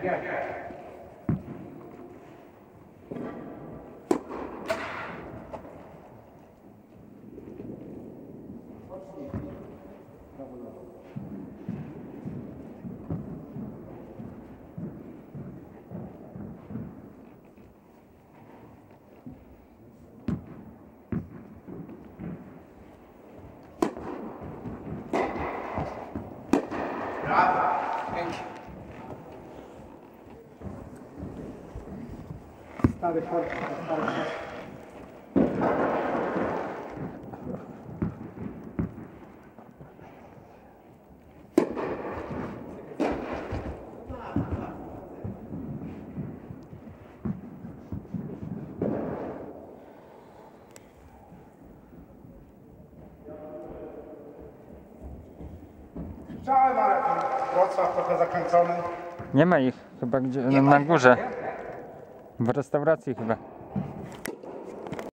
Brawo. Pięknie. Stary fort, stary fort. Cały maraton. Wrocław trochę zakręcony. Nie ma ich chyba gdzie, na górze. W restauracji chyba.